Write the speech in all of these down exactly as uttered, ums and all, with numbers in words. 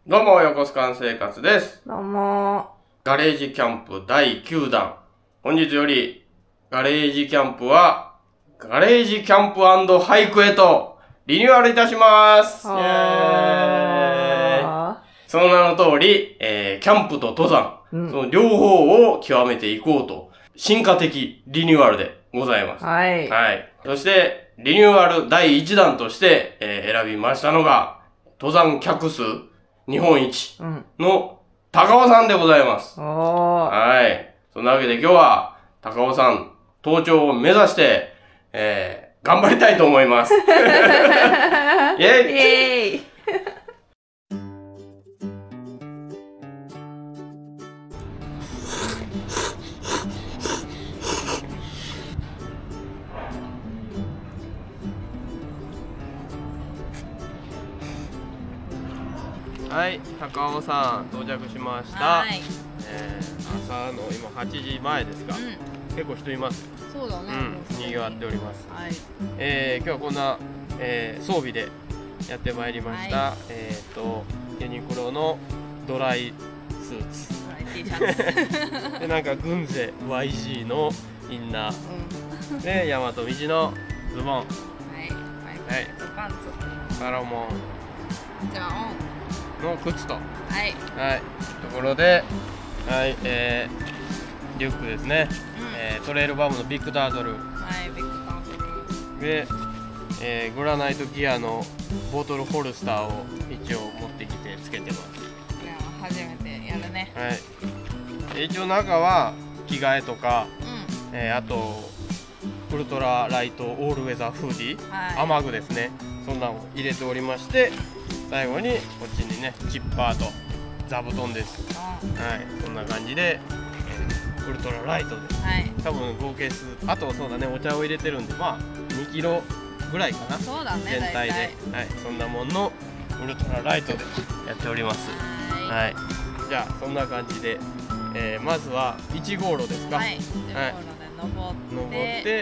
どうも、横須賀生活です。 どうも。 ガレージキャンプだいきゅうだん。本日より、ガレージキャンプは、ガレージキャンプ&ハイクへと、リニューアルいたします。イェーイ。その名の通り、えー、キャンプと登山、うん、その両方を極めていこうと、進化的リニューアルでございます。 はい。 はい。そして、リニューアルだいいちだんとして、えー、選びましたのが、登山客数日本一の高尾山でございます。 うん、 はい。そんなわけで今日は高尾山登頂を目指して、えー、頑張りたいと思います。イェイ！ イェイ！ はい、高尾山到着しました。はい、えー、朝の今はちじまえですか。うん、結構人います。 そうだね。 うん、賑わっております。 はい。 えー、今日はこんな、えー、装備でやってまいりました。はい、えっ、ー、とユニクロのドライスーツ。 ドライ T シャツ。 でなんかグンゼ ワイジー のインナー。うん、で大和道のズボン。はい。はい。 パンツ。 サロモン。 じゃあ。 の靴と、 はい、 はい、ところで、はい、えー、リュックですね、うん、えー、トレイルバムのビッグタートル、 はい、ビッグタートルで、えー、グラナイトギアのボトルホルスターを一応持ってきてつけてます。 いや初めてやるね。 はい、一応中は着替えとか、うん、えー、あとウルトラライトオールウェザーフーディー、はい、雨具ですね、そんなのを入れておりまして、最後にこっちにねチッパーと座布団です。はい、そんな感じで、えー、ウルトラライトで、はい、多分合計数、あとそうだね、お茶を入れてるんでまあにキロぐらいかな。 そうだね、 全体で、はい、そんなもんのウルトラライトでやっております。はい、はい、じゃあそんな感じで、えー、まずはいち号路ですか。はい、はい、登って、登って、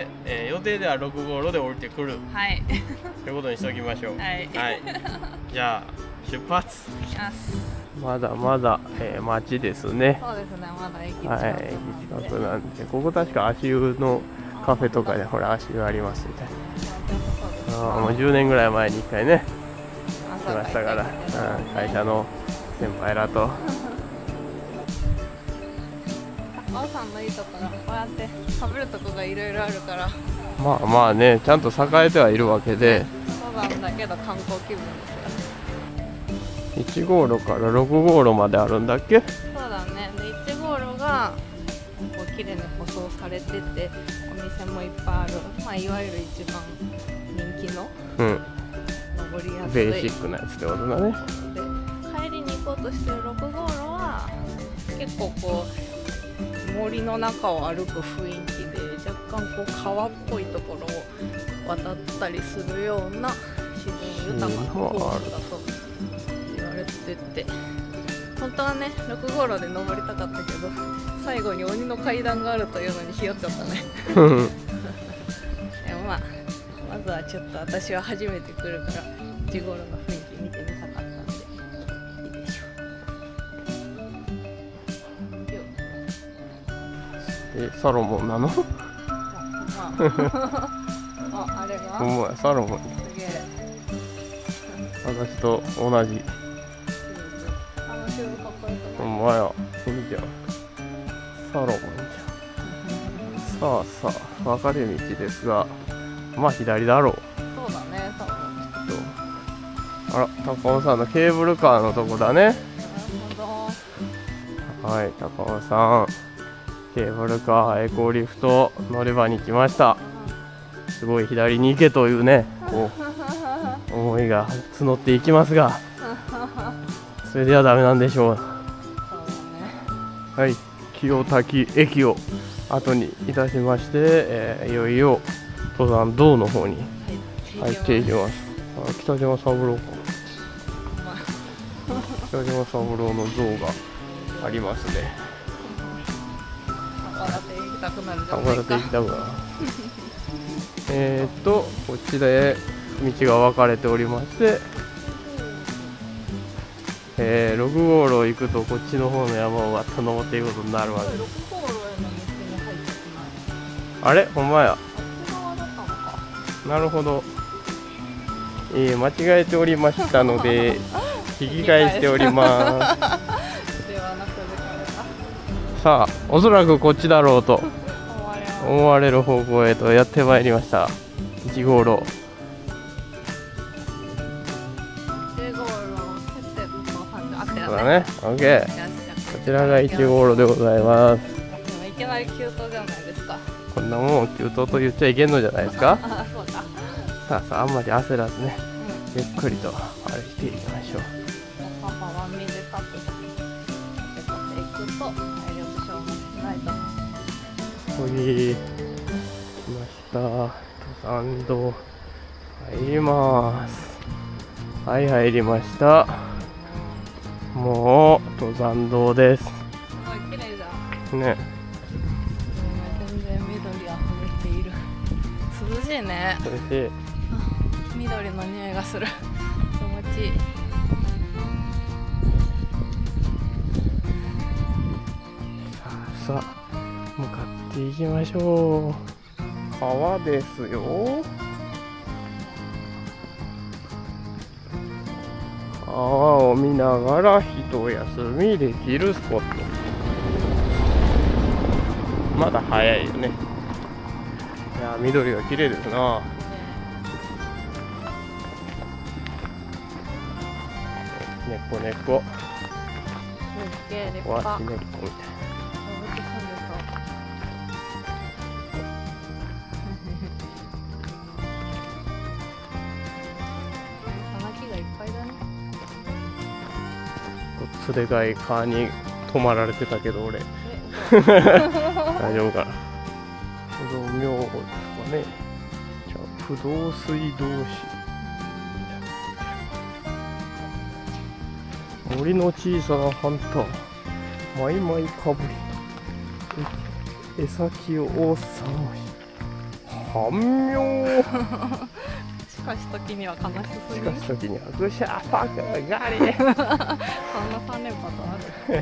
えー、予定ではろく号路で降りてくる。はい。ということにしておきましょう。はい。はい、じゃあ出発。まだまだ、えー、街ですね。 そうですね、まだ駅近くなんで。はい、駅近くなんで、ここ確か足湯のカフェとかでほら足湯ありますみたいな。ああ、もうじゅうねんぐらい前にいっかいね来ましたから、うん、会社の先輩らと。 高尾山のいいところ、こうやって食べるとこがいろいろあるから、 まあまあね、ちゃんと栄えてはいるわけで、 そうなんだけど観光気分ですよ。 いち号路からろく号路まであるんだっけ。 そうだね。でいち号路がこう綺麗に舗装されてて、お店もいっぱいある、まあ、いわゆる一番人気の、うん、登りやすいベーシックなやつってことだね。 で帰りに行こうとしてるろく号路は結構こう森の中を歩く雰囲気で、若干こう川っぽいところを渡ったりするような自然豊かなコースだと言われてて、本当はねろく号路で登りたかったけど、最後に鬼の階段があるというのにひよっちゃったね。でもまあまずはちょっと私は初めて来るからいち号路の雰囲気見てみたかったんでいいでしょう。 え、サロモンなの？ あ、あれが？ ほんまや、サロモン。すげえ。私と同じ。 あの白かっこよくない？ ほんまや、いいじゃん。サロモンじゃん。さあさあ、分かれ道ですが、まあ左だろう。 そうだね、多分。 あら、高尾山のケーブルカーのとこだね。 なるほど。はい、高尾山。ケーブルカー、エコリフト乗り場に来ました。すごい左に行けというね、こう思いが募っていきますが、それではダメなんでしょう。そうだね。はい、清滝駅を後にいたしまして、えー、いよいよ登山道の方に入っていきます。あ、北島三郎か。北島三郎の像がありますね。 笑って行きたくなるじゃないか。笑って行きたくなる。えっとこっちで道が分かれておりまして、 えー、ろく号路行くとこっちの方の山をわっと登っていくことになるわけです。 ろく号路への道に入ってきない。 あれほんまや。 あっち側だったのか。 なるほど。えー、間違えておりましたので引き返しておりますではなくてさあおそらくこっちだろうと終わります。 思われる方向へとやってまいりました。いち号路。 いち号路設定とそう感じあったよね。 そうだね。オッケー。 よしじゃあこちらがいち号路でございます。 でもいきなり急登じゃないですか。 こんなもん急登と言っちゃいけんのじゃないですか。 あ、そうか。 さあさああんまり焦らずね、 うん。 ゆっくりと歩いていきましょう。 パパは短くペコっていくと体力消耗しないと。 ほい、来ました。登山道入ります。はい、入りました。もう登山道です。 すごい綺麗じゃん。 ね。 全然緑あふれている。涼しいね。 そして緑の匂いがする。気持ちいい。 さあさあ向かっていきましょう。川ですよ。川を見ながら一休みできるスポット。まだ早いよね。いや緑が綺麗ですな。猫猫すっげえ立わ派。 し猫みたい動物住んでそう。花木がいっぱいだね。 な。つでかい川に泊まられてたけど俺え、 大丈夫かな。不動明王ですかね。じゃあ不動水道市。森の小さなハンターマイマイかぶりえ餌木を大さもし半妙しかし時には悲しすしぎる。 かし時にはグシャーパーカーガリそんな三連覇とある。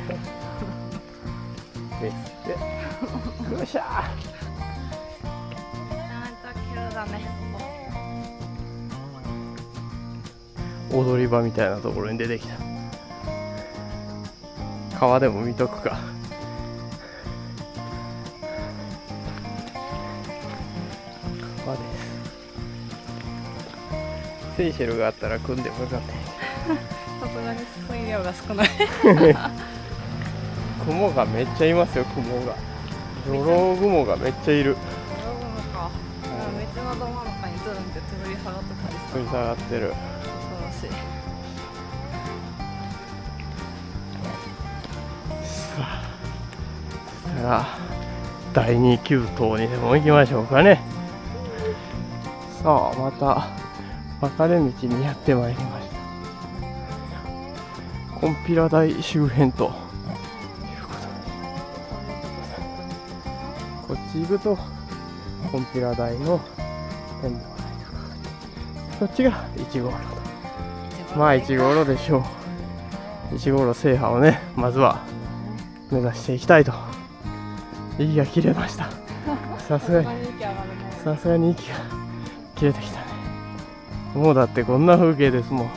ですってグシャーめちゃめちゃ急だね。 踊り場みたいなところに出てきた。川でも見とくか。川です。セイシェルがあったら組んでもよかった。 さすがに水量が少ない。 雲がめっちゃいますよ。雲が泥雲がめっちゃいる。 泥雲か。道のど真ん中にズンってつぶり下がってたりする。 降り下がってる。 恐ろしい。 さあそしたらだいに急登にでも行きましょうかね。さあまた分かれ道にやってまいりました。金毘羅台周辺ということで、こっち行くと金毘羅台の展望台とか、こっちがいち号路と、まあいち号路でしょう。いち号路制覇をね、まずは目指していきたいと。息が切れました。さすがにさすがに息が切れてきたね。もうだってこんな風景ですもん。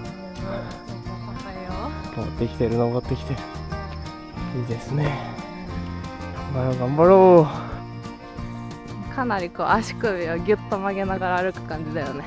登ってきてる登ってきてる。いいですね。頑張ろう頑張ろう。かなりこう足首をギュッと曲げながら歩く感じだよね。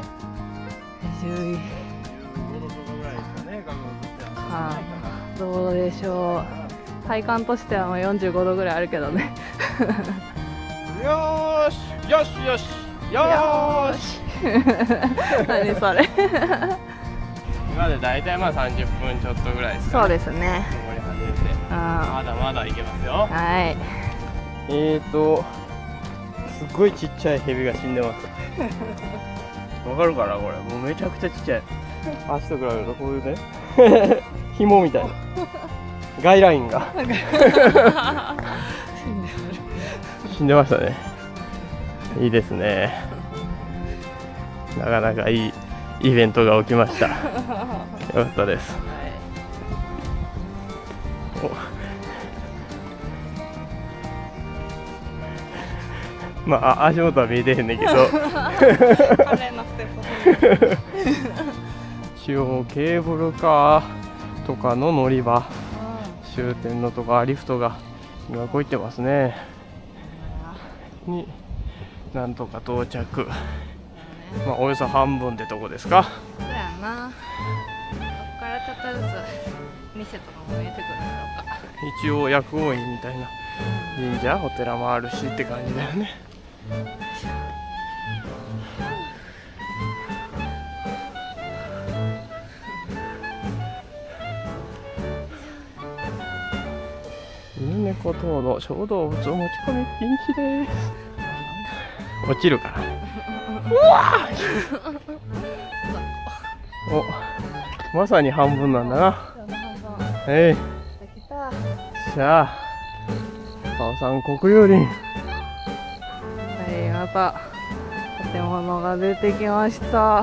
ああ、どうでしょう。体感としてはもうよんじゅうごどぐらいあるけどね。 よーしよしよしよーし何それ。 今でだいたいまあさんじゅっぷんちょっとぐらいですかね。 そうですね。 登り始めてまだまだいけますよ。 はい。 えーとすっごいちっちゃいヘビが死んでます。わかるかなこれ。もうめちゃくちゃちっちゃい。足と比べるとこういうね紐みたいなガイラインが死んでましたね。いいですね。なかなかいいイベントが起きました。よかったです。 まあ足元は見えてへんねんけど一応ケーブルカーとかの乗り場、終点のとかリフトが今こういってますね。になんとか到着、まあおよそ半分ってとこですか。 そうやな。ここからちょっとずつ店とかも見えてくるんだろうか。 一応薬王院みたいな神社お寺もあるしって感じだよね。犬猫等の小動物を持ち込み禁止です。落ちるから。うわお、まさに半分なんだな。えい、じゃあ青山国有林。 はい、また建物が出てきました。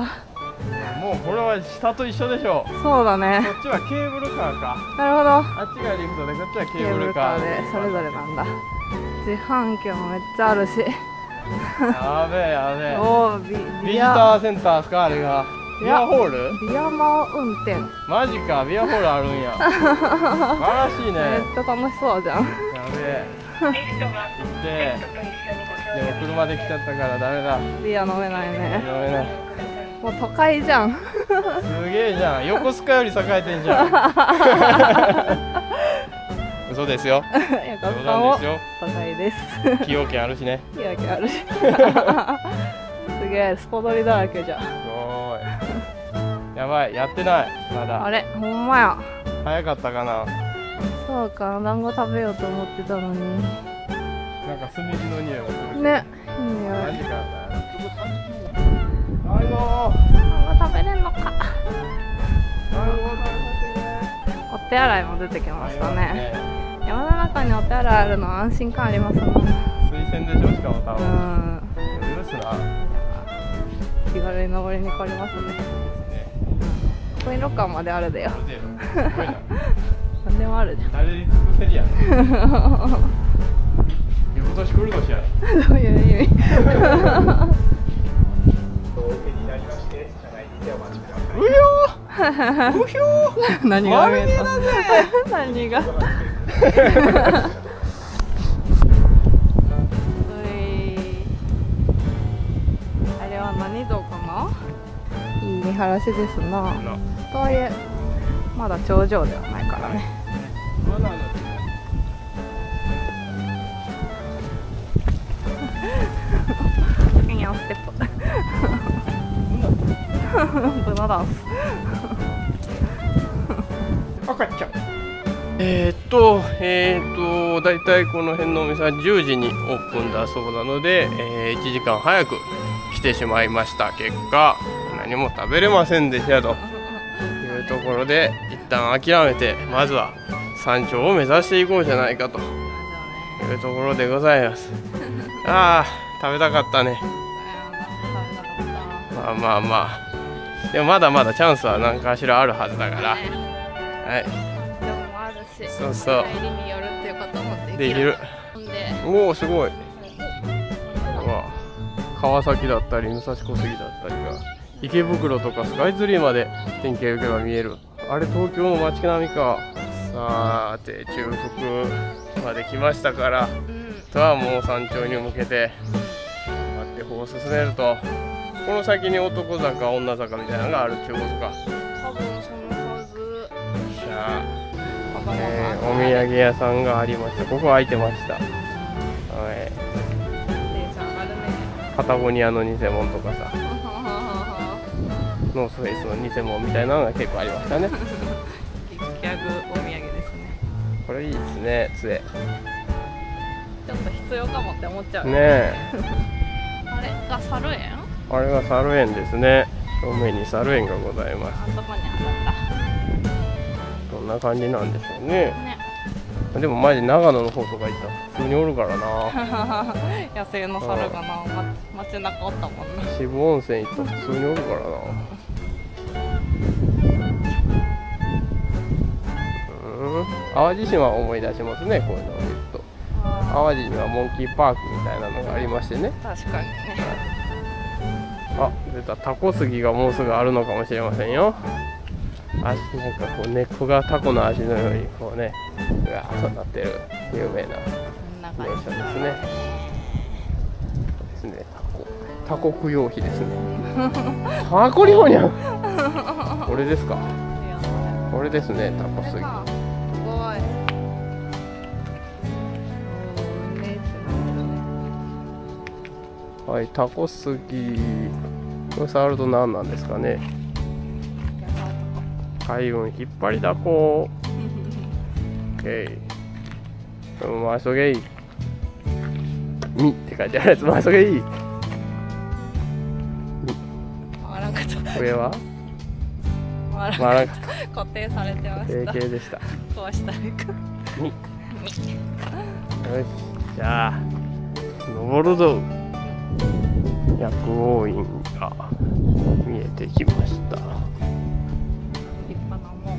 もうこれは下と一緒でしょう。 そうだね。 こっちはケーブルカーか。 なるほど。 あっちがリフトでこっちはケーブルカーでそれぞれなんだ。自販機もめっちゃあるし。 やべえやべえ。 おー、ビビジターセンターですか、あれが。ビアホール？ ビアマ運転。 マジか、ビアホールあるんや。素晴らしいね。 めっちゃ楽しそうじゃん。 やべえ。行って。でも車で来ちゃったからダメだ。 ビア飲めないね。 飲めない。 もう都会じゃん。 すげえじゃん。横須賀より栄えてんじゃん。嘘ですよ。 横須賀も都会です。 崎陽軒あるしね。 崎陽軒あるし。すげえ、スポドリだらけじゃん。 すごい。やばい、やってない。まだ。 あれ、ほんまや。 早かったかな。 そうか、団子食べようと思ってたのに。 なんか炭火の匂いがする。 ね、いい匂い。 マジか。あの団子食べれんのか。お手洗いも出てきましたね。山の中にお手洗いあるのは安心感ありますもん。 水洗でしょ、しかも多分。 うん。 許すな。 気軽に登りに来れますね。コインロッカーまであるでよ。何でもあるじゃん。 誰に尽くせりやね。今年来る年や。 どういう意味？ うひょー。うひょー。 何が見えた？何が？あれは何像かな？いい見晴らしですな。とはいえまだ頂上ではないからね。ケニアンステップ。ブナダンス。 赤ちゃん。えー、っと、えー、っと、だいたいこの辺のお店はじゅうじにオープンだそうなので、えー、いちじかん早く来てしまいました。結果、何も食べれませんでしたというところで、一旦諦めて、まずは山頂を目指していこうじゃないかというところでございます。ああ、食べたかったね。まあまあまあ。でもまだまだチャンスは何かしらあるはずだから。はい。そうそう。できる。おお、すごい。川崎だったり武蔵小杉だったりが池袋とかスカイツリーまで天気が良ければ見える。あれ東京の街並みか。さて中腹まで来ましたから、とはもう山頂に向けて待って歩を進めると、この先に男坂女坂みたいなのがあるっていうことか。 多分そのはず。 じゃあ。えー、お土産屋さんがありました。ここ開いてました。はい。パタゴニアの偽物とかさ、ノースフェイスの偽物みたいなのが結構ありましたね。 ギャグお土産ですね。 これいいですね、杖。 ちょっと必要かもって思っちゃう。 ねえ。 あれが猿園？ あれが猿園ですね。正面に猿園がございます。 あそこに当たった。 どんな感じなんでしょうね。ね、でもマジ長野の方とか行ったら普通におるからな。 野生の猿がな、ま、街中おったもんな。 渋温泉行ったら普通におるからな。うん。 淡路島を思い出しますね、こういうのを見ると。淡路にはモンキーパークみたいなのがありましてね。 確かにね。 あ、出た、タコ杉がもうすぐあるのかもしれませんよ。足なんかこう根っこがタコの足のようにこうね、うわーっとなってる有名な名所ですね。ですね、タコ、タコ供養碑ですね。タコリホニャン。これですか。これですね、タコ杉。 すごい。 はい、タコ杉。これ触ると何なんですかね。海運引っ張りだこ。オッケー。うまそげい。みって書いてあるやつ、まそげい。 回らんかった。 上は。 回まらんかった。固定されてました。 定型でした。 こうしたらいく。 み。よし、じゃあ。登るぞ。薬王院が見えてきました。 立派なもん。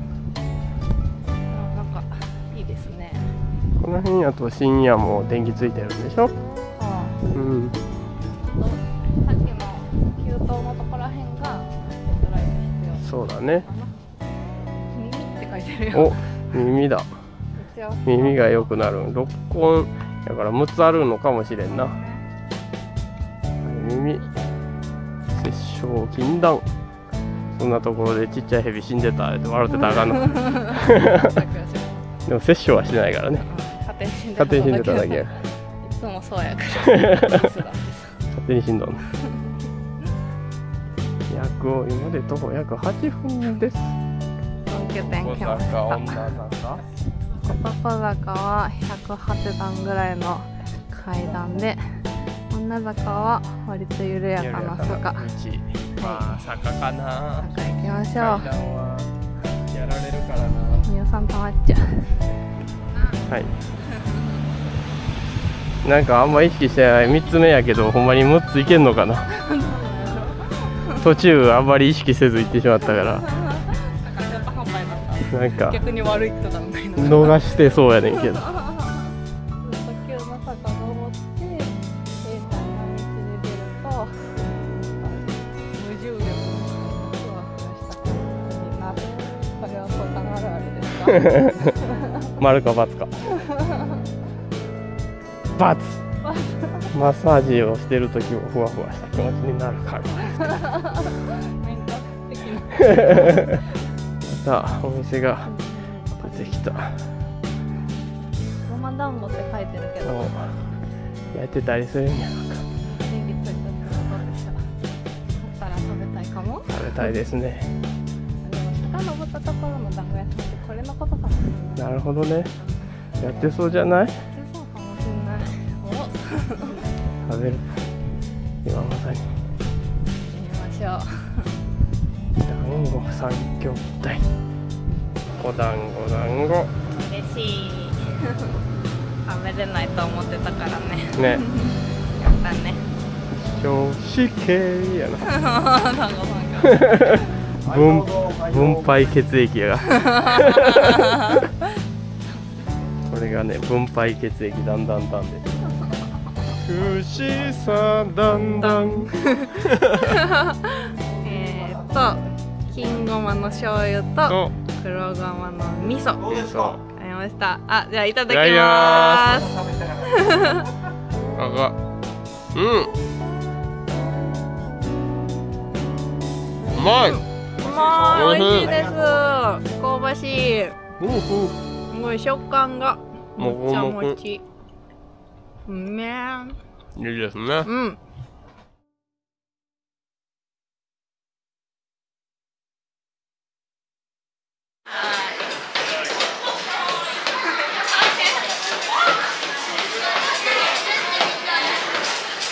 なんかいいですね。 この辺やと深夜も電気ついてるんでしょ。 ああ、 うん。 さっきの給湯のところらへんがヘッドライト必要。 そうだね。 耳って書いてるよ。 お、耳だ。耳が良くなる。ろっこんだからむつあるのかもしれんな。耳、殺生禁断。そんなところでちっちゃいヘビ死んでたって笑ってたらあかんの。でも殺生はしないからね。勝手に死んでただけや。 いつもそうやから。勝手に死んだの。薬王院まで徒歩約はっぷんです。 本拠点来ました。男坂はひゃくはちだんぐらいの階段で、女坂は割と緩やかな坂。 まあ坂かな。 坂行きましょう。 階段はやられるからな。 皆さん溜まっちゃう。 はい。なんかあんま意識してないみっつめやけど、ほんまにむっついけんのかな。途中あんまり意識せず行ってしまったから。なんか逆に悪い人だみたいな。 逃してそうやねんけど。 急な坂登って平坦な道に出ると無重力のふわふわした感じになる。これは登山あるあるですか？ 丸か×か。×。マッサージをしてるときもふわふわした気持ちになるから。さあ、お店が出てきた。 ごま団子って書いてるけど、 やってたりするんやろか。 電気ついたってことでしょ。だったら食べたいかも。 食べたいですね。 でも下登ったところの団子屋さんってこれのことかもしれない。 なるほどね。やってそうじゃない？ やってそうかもしれない。お食べる。今まさに。 見ましょう。 団子三兄弟。お団子団子。 嬉しい。食べれないと思ってたからね。 ね。 やったね。 少子系やな。 団子さんが。 分分配血液やが。これがね、分配血液だんだんだんで。くしさだんだん。 えっと金ごまの醤油と黒ごまの味噌。 味噌。 ありました。あ、じゃあいただきいたます。 あが、うん。うまい。 うまい、美味しいです。香ばしい。 ふうふう。 すごい食感がもっちゃもこもこもち。うめえ。 いいですね。 うん。